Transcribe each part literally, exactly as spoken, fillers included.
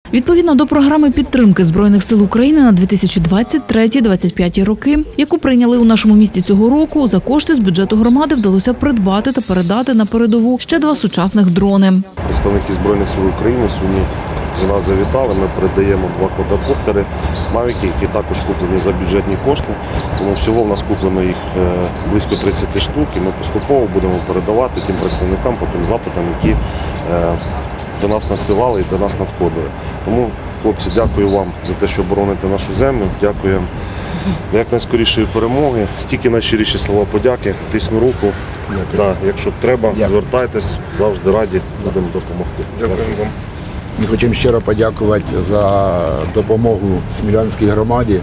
Відповідно до програми підтримки Збройних сил України на дві тисячі двадцять третій - двадцять п'ятий роки, яку прийняли у нашому місті цього року, за кошти з бюджету громади вдалося придбати та передати на передову ще два сучасних дрони. Представники Збройних сил України сьогодні до нас завітали, ми передаємо два квадрокоптери «Мавіки», які також куплені за бюджетні кошти. Тому всього в нас куплено їх близько тридцяти штук, і ми поступово будемо передавати тим представникам по тим запитам, які до нас насилали і до нас надходили. Тому, хлопці, дякую вам за те, що бороните нашу землю. Дякую якнайскорішої перемоги. Тільки найщиріші слова подяки. Тисну руку. Да, якщо треба, дякую. Звертайтесь, завжди раді, будемо допомогти. Дякую вам. Ми хочемо щиро подякувати за допомогу Смілянській громаді.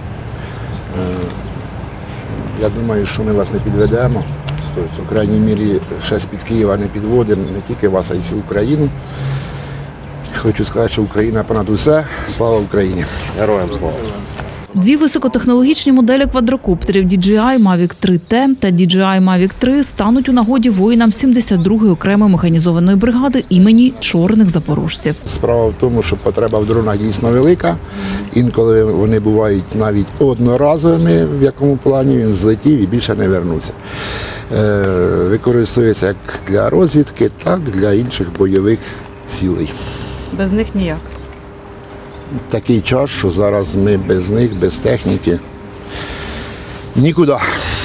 Я думаю, що ми вас не підведемо. В крайній мірі, ще з-під Києва не підводимо не тільки вас, а й всю Україну. Хочу сказати, що Україна понад усе. Слава Україні! Героям слава! Дві високотехнологічні моделі квадрокоптерів ді джей ай Mavic три Т та ді джей ай Mavic три стануть у нагоді воїнам сімдесят другої окремої механізованої бригади імені Чорних запорожців. Справа в тому, що потреба в дронах дійсно велика. Інколи вони бувають навіть одноразовими, в якому плані він злетів і більше не вернувся. Використовується як для розвідки, так і для інших бойових цілей. Без них ніяк. Такий час, що зараз ми без них, без техніки, нікуди.